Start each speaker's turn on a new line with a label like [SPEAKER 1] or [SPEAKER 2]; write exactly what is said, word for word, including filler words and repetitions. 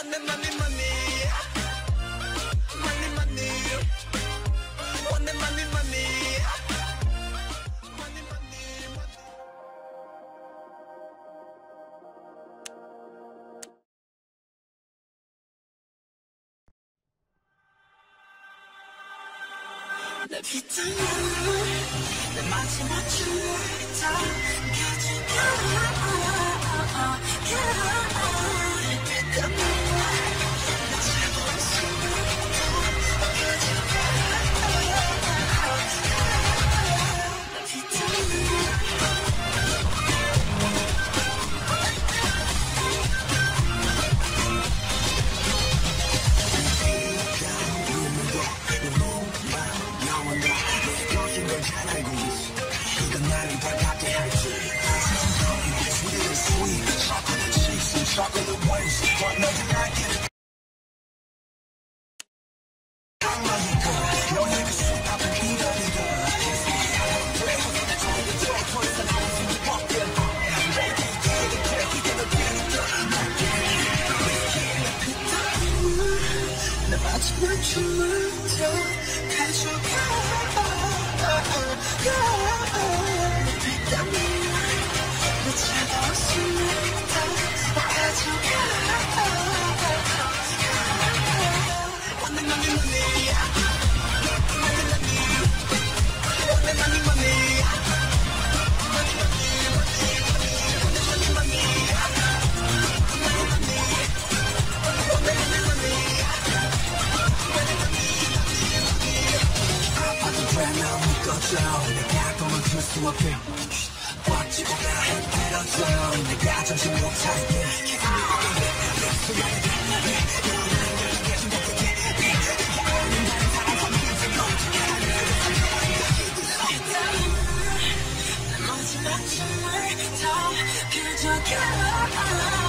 [SPEAKER 1] money, money, money. Money, money. Money, money, money. Money, money, money. 내 빗장을 내 마지막 춤을 다 가져가. 내 마지막 춤을 더 가져가. 내 빗땀을 내 차가운 숨을 더 가져가. Money, money, money. Money, money. Money, money, money. Money, money, money. Money, money, money. Money, money. Money, money. 아파도 돼, 난 묶어줘. 내가 꿈을 꿀 수 없게 꽉 쥐고 나 힘들어져. 내가 정신 못 차리게 마지막 춤을 더 가져가.